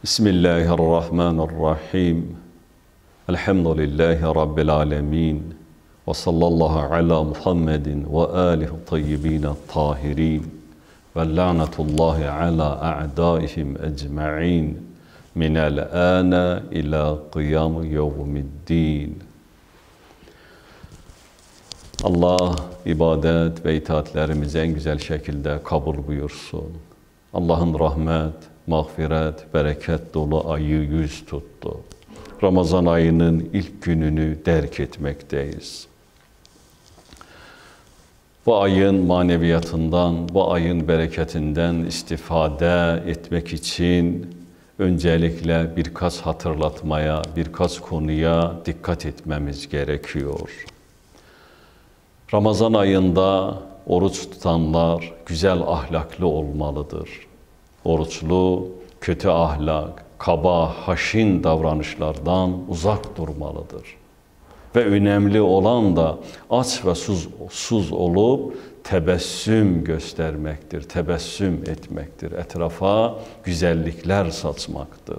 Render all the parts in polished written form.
Bismillahirrahmanirrahim. Elhamdülillahi Rabbil alemin. Ve sallallahu ala Muhammedin ve alihi tayyibin tahirin. Ve la'natullahi ala a'daihim ecma'in. Minel ana ila kıyam yevmiddin. Allah ibadet ve itaatlerimizi en güzel şekilde kabul buyursun. Allah'ın rahmet, mağfiret, bereket dolu ayı yüz tuttu. Ramazan ayının ilk gününü derk etmekteyiz. Bu ayın maneviyatından, bu ayın bereketinden istifade etmek için öncelikle birkaç hatırlatmaya, birkaç konuya dikkat etmemiz gerekiyor. Ramazan ayında oruç tutanlar güzel ahlaklı olmalıdır. Oruçlu, kötü ahlak, kaba, haşin davranışlardan uzak durmalıdır. Ve önemli olan da aç ve susuz olup tebessüm göstermektir, tebessüm etmektir. Etrafa güzellikler saçmaktır.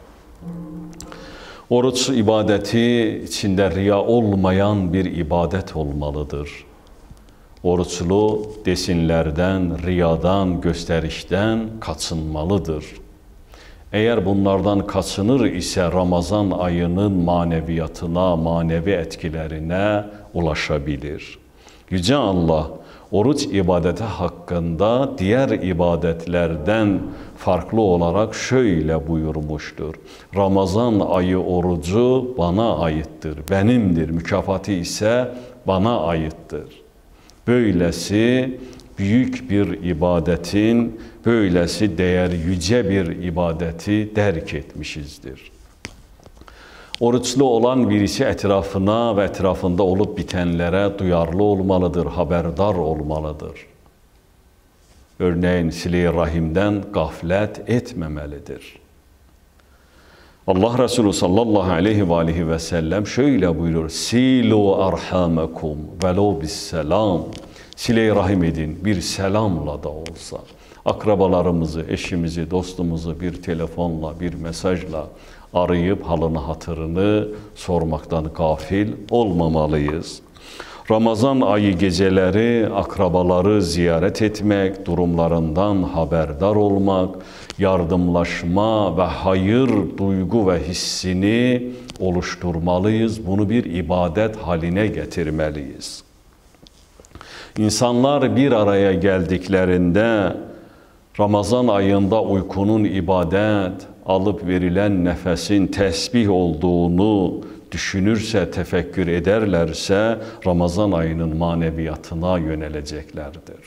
Oruç ibadeti içinde riya olmayan bir ibadet olmalıdır. Oruçlu desinlerden, riyadan, gösterişten kaçınmalıdır. Eğer bunlardan kaçınır ise Ramazan ayının maneviyatına, manevi etkilerine ulaşabilir. Yüce Allah oruç ibadeti hakkında diğer ibadetlerden farklı olarak şöyle buyurmuştur. Ramazan ayı orucu bana aittir, benimdir. Mükafatı ise bana aittir. Böylesi büyük bir ibadetin, böylesi değer yüce bir ibadeti derk etmişizdir. Oruçlu olan birisi etrafına ve etrafında olup bitenlere duyarlı olmalıdır, haberdar olmalıdır. Örneğin sile-i rahimden gaflet etmemelidir. Allah Resulü sallallahu aleyhi ve sellem şöyle buyurur. Silu arhamakum velo bis selam. Sile-i rahim edin bir selamla da olsa. Akrabalarımızı, eşimizi, dostumuzu bir telefonla, bir mesajla arayıp halını hatırını sormaktan gafil olmamalıyız. Ramazan ayı geceleri akrabaları ziyaret etmek, durumlarından haberdar olmak, yardımlaşma ve hayır duygu ve hissini oluşturmalıyız. Bunu bir ibadet haline getirmeliyiz. İnsanlar bir araya geldiklerinde Ramazan ayında uykunun ibadet, alıp verilen nefesin tesbih olduğunu düşünürse, tefekkür ederlerse Ramazan ayının maneviyatına yöneleceklerdir.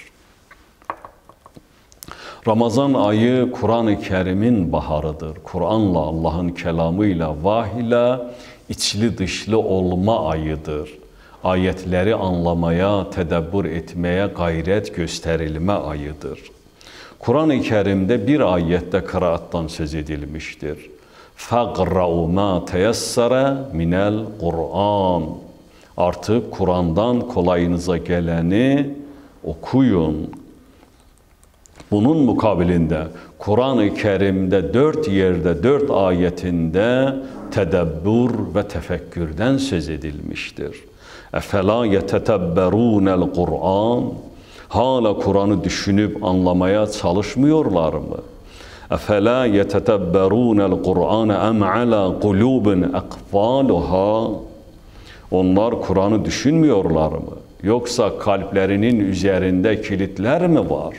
Ramazan ayı Kur'an-ı Kerim'in baharıdır. Kur'an'la, Allah'ın kelamıyla, vahiyle içli dışlı olma ayıdır. Ayetleri anlamaya, tedebbür etmeye gayret gösterilme ayıdır. Kur'an-ı Kerim'de bir ayette kıraattan söz edilmiştir. فَقْرَعُوا مَا تَيَسَّرَ مِنَ الْقُرْآنِ Artık Kur'an'dan kolayınıza geleni okuyun. Bunun mukabilinde Kur'an-ı Kerim'de 4 yerde, 4 ayetinde tedebbür ve tefekkürden söz edilmiştir. اَفَلَا يَتَتَبَّرُونَ الْقُرْآنِ Hala Kur'an'ı düşünüp anlamaya çalışmıyorlar mı? اَفَلَا يَتَتَبَّرُونَ الْقُرْآنَ اَمْ عَلَى قُلُوبٍ اَقْفَالُهَا Onlar Kur'an'ı düşünmüyorlar mı? Yoksa kalplerinin üzerinde kilitler mi var?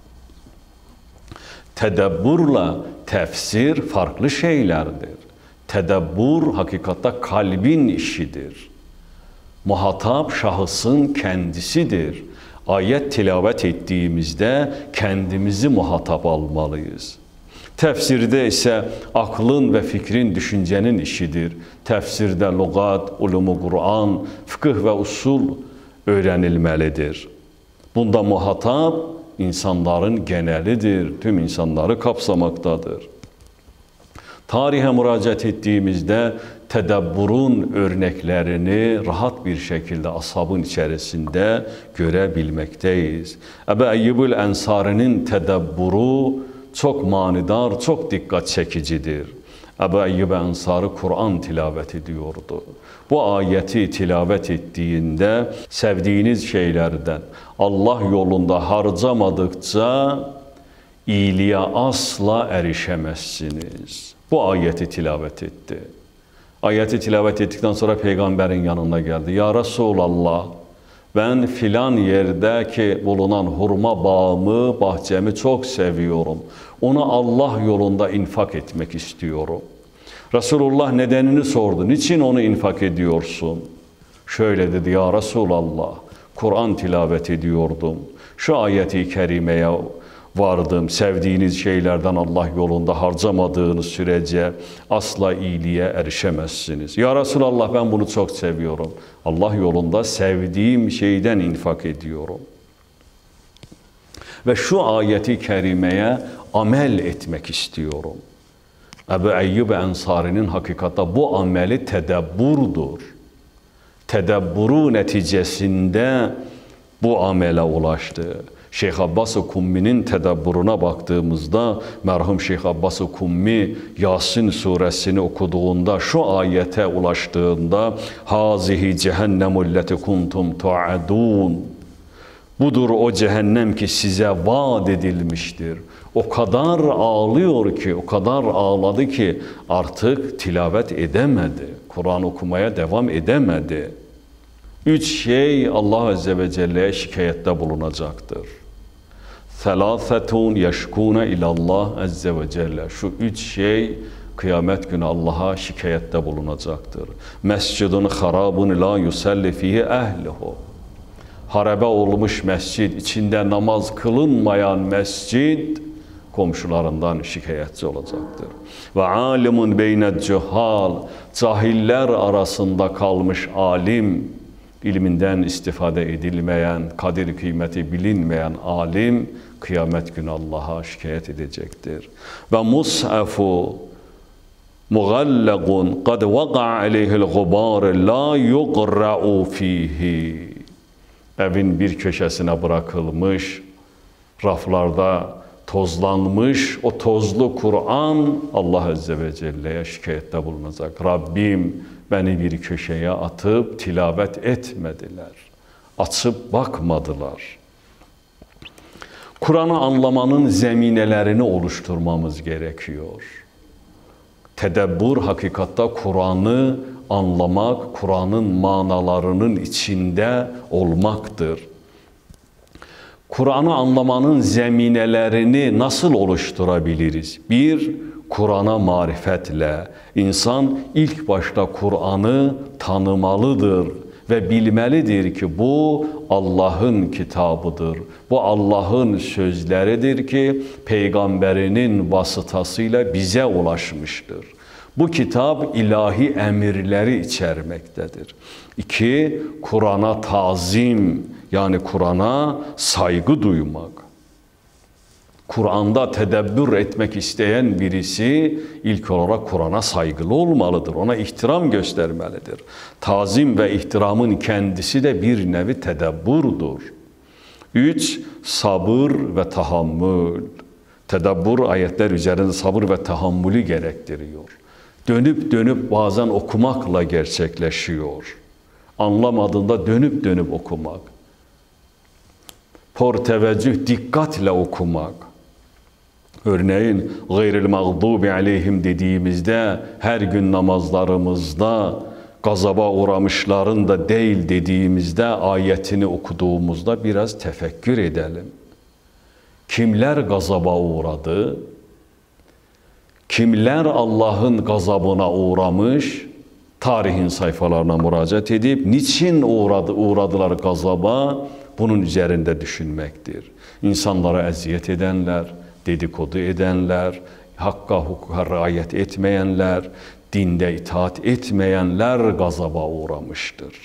Tedebburla tefsir farklı şeylerdir. Tedebbür hakikatte kalbin işidir. Muhatap şahısın kendisidir. Ayet tilavet ettiğimizde kendimizi muhatap almalıyız. Tefsirde ise aklın ve fikrin, düşüncenin işidir. Tefsirde lügat, ulumu Kur'an, fıkıh ve usul öğrenilmelidir. Bunda muhatap insanların genelidir, tüm insanları kapsamaktadır. Tarihe müracaat ettiğimizde tedebburun örneklerini rahat bir şekilde ashabın içerisinde görebilmekteyiz. Ebu Eyyubul Ensari'nin tedebburu çok manidar, çok dikkat çekicidir. Ebu Eyyub Ensari Kur'an tilavet ediyordu. Bu ayeti tilavet ettiğinde sevdiğiniz şeylerden Allah yolunda harcamadıkça iyiliğe asla erişemezsiniz. Bu ayeti tilavet etti. Ayeti tilavet ettikten sonra peygamberin yanına geldi. Ya Resulallah, ben filan yerdeki bulunan hurma bağımı, bahçemi çok seviyorum. Onu Allah yolunda infak etmek istiyorum. Resulullah nedenini sordu. Niçin onu infak ediyorsun? Şöyle dedi, ya Resulallah, Kur'an tilavet ediyordum. Şu ayeti kerimeye vardım. Sevdiğiniz şeylerden Allah yolunda harcamadığınız sürece asla iyiliğe erişemezsiniz. Ya Resulallah, ben bunu çok seviyorum. Allah yolunda sevdiğim şeyden infak ediyorum. Ve şu ayeti kerimeye amel etmek istiyorum. Ebu Eyyub Ensari'nin hakikatta bu ameli tedebburdur. Tedebburu neticesinde bu amele ulaştı. Şeyh Abbas-ı Kummi'nin tedebburuna baktığımızda merhum Şeyh Abbas-ı Kummi Yasin suresini okuduğunda şu ayete ulaştığında hazihi cehennemul leti kuntum tu'adun. Budur o cehennem ki size vaat edilmiştir. O kadar ağlıyor ki, o kadar ağladı ki artık tilavet edemedi. Kur'an okumaya devam edemedi. 3 şey Allah Azze ve Celle'ye şikayette bulunacaktır. Selâsetun yeşkûne ilallah Azze ve Celle. Şu 3 şey kıyamet günü Allah'a şikayette bulunacaktır. Mescidun harabun la yusalli fihi ehlihu. Harabe olmuş mescid, içinde namaz kılınmayan mescid komşularından şikayetçi olacaktır. Ve alimun beyned cuhal, cahiller arasında kalmış alim, ilminden istifade edilmeyen, kadir kıymeti bilinmeyen alim kıyamet günü Allah'a şikayet edecektir. Ve mus'afu mughallagun kad vaqa'a aleyhil gubar la yuqra'u fihi. Evin bir köşesine bırakılmış, raflarda tozlanmış o tozlu Kur'an Allah Azze ve Celle'ye şikayette bulunacak. Rabbim beni bir köşeye atıp tilavet etmediler. Açıp bakmadılar. Kur'an'ı anlamanın zeminelerini oluşturmamız gerekiyor. Tedebbür hakikatta Kur'an'ı anlamak, Kur'an'ın manalarının içinde olmaktır. Kur'an'ı anlamanın zeminelerini nasıl oluşturabiliriz? 1, Kur'an'a marifetle. İnsan ilk başta Kur'an'ı tanımalıdır ve bilmelidir ki bu Allah'ın kitabıdır. Bu Allah'ın sözleridir ki peygamberinin vasıtasıyla bize ulaşmıştır. Bu kitap ilahi emirleri içermektedir. 2, Kur'an'a tazim, yani Kur'an'a saygı duymak. Kur'an'da tedebbür etmek isteyen birisi ilk olarak Kur'an'a saygılı olmalıdır. Ona ihtiram göstermelidir. Tazim ve ihtiramın kendisi de bir nevi tedebburdur. 3, sabır ve tahammül. Tedebbür ayetler üzerinde sabır ve tahammülü gerektiriyor. Dönüp dönüp bazen okumakla gerçekleşiyor. Anlamadığında dönüp dönüp okumak. Teveccüh, dikkatle okumak. Örneğin gayril mağdubi aleyhim dediğimizde her gün namazlarımızda gazaba uğramışların da değil dediğimizde ayetini okuduğumuzda biraz tefekkür edelim. Kimler gazaba uğradı? Kimler Allah'ın gazabına uğramış? Tarihin sayfalarına müracaat edip niçin uğradılar gazaba? Bunun üzerinde düşünmektir. İnsanlara eziyet edenler, dedikodu edenler, hakka hukuka riayet etmeyenler, dinde itaat etmeyenler gazaba uğramıştır.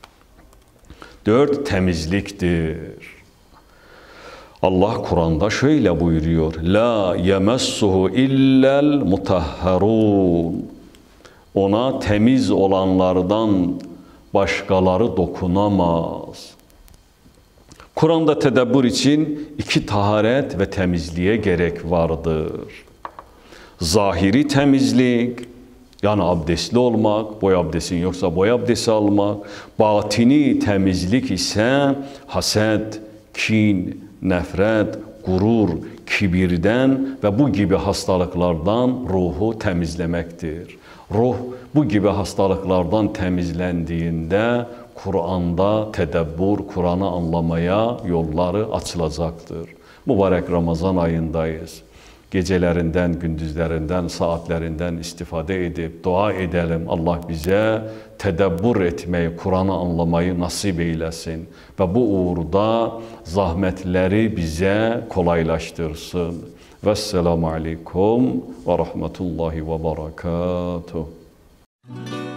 4, temizliktir. Allah Kur'an'da şöyle buyuruyor. La yemessuhu illel mutahharun. Ona temiz olanlardan başkaları dokunamaz. Kur'an'da tədəbbür için 2 taharet ve temizliğe gerek vardır. Zahiri temizlik, yani abdestli olmak, boy abdestin yoksa boy abdesti almak. Batini temizlik ise haset, kin, nefret, gurur, kibirden ve bu gibi hastalıklardan ruhu temizlemektir. Ruh bu gibi hastalıklardan temizlendiğinde Kur'an'da tədəbbür, Kur'an'ı anlamaya yolları açılacaktır. Mübarek Ramazan ayındayız. Gecələrindən, gündüzlərindən, saatlərindən istifadə edib dua edelim. Allah bize tədəbbür etmeyi, Kur'an'ı anlamayı nasip eylesin ve bu uğurda zahmetleri bize kolaylaştırsın. Vesselamu aleykum ve rahmetullahi ve berekatuhu.